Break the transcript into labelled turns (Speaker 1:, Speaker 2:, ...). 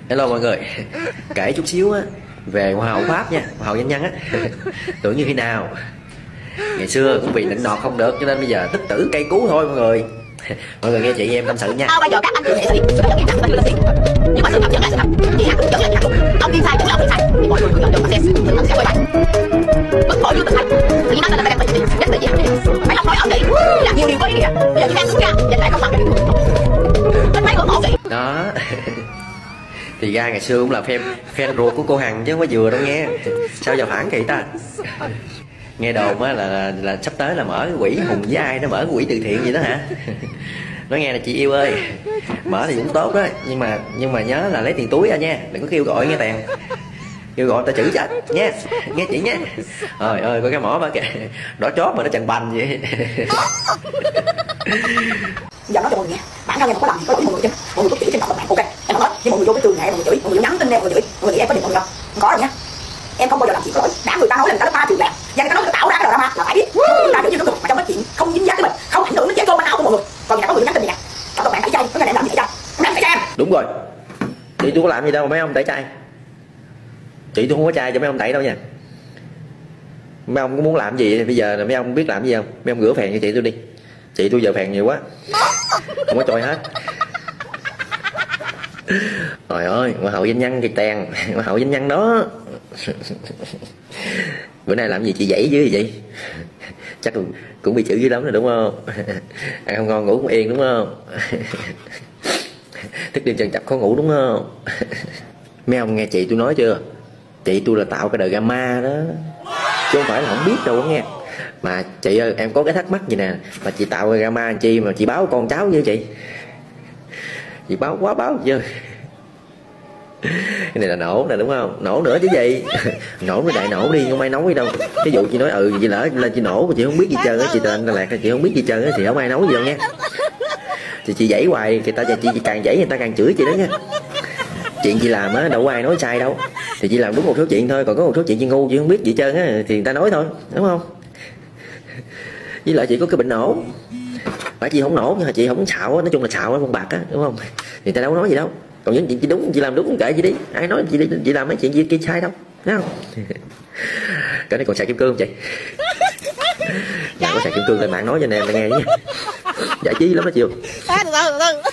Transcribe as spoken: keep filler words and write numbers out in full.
Speaker 1: Hello mọi người, kể chút xíu á về hoa hậu Pháp nha, hoa hậu danh nhân á. Tưởng như thế nào, ngày xưa cũng bị nịnh nọt không được cho nên bây giờ tức tử cây cú thôi mọi người. Mọi người nghe chị em tâm sự nha.
Speaker 2: Bây giờ các anh chị nghệ sĩ dẫn dắt mình lên tiền, nhưng mà sự thật vẫn là sự thật. Chị hát dẫn dắt hạnh ông tiên sai vẫn là ông tiên sai, thì mọi người cứ dẫn dắt mà xem, tự mình sẽ quay bài. Bất khỏi như tự thành, tự nhiên nói là đang bị gì, rất là gì. Mấy ông nói ở chị là nhiều điều có ý nghĩa. Bây giờ chị đang xuống ra, dành lại công bằng cho những người. Tính mấy người mộ chị.
Speaker 1: Đó. Thì ra ngày xưa cũng là fan fan ruột của cô Hằng chứ không có vừa đâu nghe. Sao giờ phản kỳ ta? Nghe đồn á là, là là sắp tới là mở cái quỹ Hùng với ai nó mở cái quỹ từ thiện gì đó hả? Nói nghe là chị yêu ơi, mở thì cũng tốt đó, nhưng mà nhưng mà nhớ là lấy tiền túi ra nha, đừng có kêu gọi nghe tèn, kêu gọi ta chửi chết nha, nghe chị nha. Trời ơi coi cái mỏ ba kìa, đỏ chót mà nó chằn bành vậy.
Speaker 2: Giờ nói cho mọi người nghe, bản thân em không có làm gì có lỗi mọi người chứ, mọi người có chửi trên mặt bạn ok, em không nói, nhưng mọi người vô cái trường này mọi người chửi, mọi người nhắn tin em mọi người chửi, mọi người nghĩ em có điện mọi người không? Không có đâu nhá, em không bao giờ làm gì có lỗi, đã người ta nói là người ta ba trường lẻ, và người ta nói người ta tạo ra cái drama là phải biết, người ta chửi như nó mà trong nói chuyện không dính dáng tới mình, không ảnh hưởng đến cái cơm ăn áo của mọi người, còn người ta có người nhắn tin gì nè, các bạn tẩy chay, có ngày em làm gì tẩy chay, em làm tẩy chay em.
Speaker 1: Đúng rồi, chị tôi có làm gì đâu mấy ông tẩy chay, chị tôi không có chay cho mấy ông tẩy đâu nha. Mấy ông có muốn làm gì bây giờ là mấy ông biết làm gì không? Mấy ông rửa phèn cho chị tôi đi, chị tôi giờ phèn nhiều quá không có trôi hết. Trời ơi, hoa hậu danh nhân thì tèn, hoa hậu danh nhân đó. Bữa nay làm gì chị dãy dưới vậy? Chắc cũng, cũng bị chửi dữ lắm rồi đúng không? Ăn không ngon ngủ không yên đúng không? Thức đêm chân chập khó ngủ đúng không? Mấy ông nghe chị tôi nói chưa? Chị tôi là tạo cái drama đó, chứ không phải là không biết đâu nghe. Mà chị ơi, em có cái thắc mắc gì nè, mà chị tạo cái drama làm chi mà chị báo con cháu với chị? Chị báo quá báo chưa? Cái này là nổ nè đúng không? Nổ nữa chứ gì? Nổ mới đại nổ đi, không ai nói gì đâu. Ví dụ chị nói ừ chị lỡ lên chị nổ mà chị không biết gì trơn á, chị tên Lạc chị không biết gì trơn á thì không ai nói gì đâu nha. Thì chị dãy hoài, người ta chị, chị càng dãy người ta càng chửi chị đó nha. Chuyện chị làm á đâu có ai nói sai đâu, thì chị làm đúng một số chuyện thôi, còn có một số chuyện chị ngu chị không biết gì trơn á thì người ta nói thôi đúng không? Với lại chị có cái bệnh nổ, phải chị không nổ nhưng mà chị không xạo á, nói chung là xạo á con bạc á đúng không? Thì người ta đâu có nói gì đâu, còn những chuyện chị đúng chị làm đúng kệ chị đi, ai nói chị chị làm mấy chuyện gì kia sai đâu thấy không? Cái này còn xài kim cương không chị? Nhà có xài kim cương lên mạng nói cho nên em nghe nha, giải trí lắm đó chiều.